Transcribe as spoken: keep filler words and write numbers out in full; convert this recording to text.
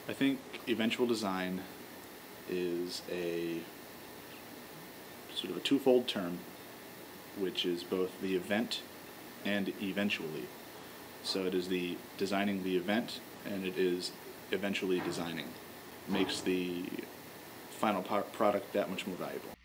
I think eventual design is a sort of a twofold term, which is both the event and eventually. So it is the designing the event, and it is eventually designing. Makes the final product that much more valuable.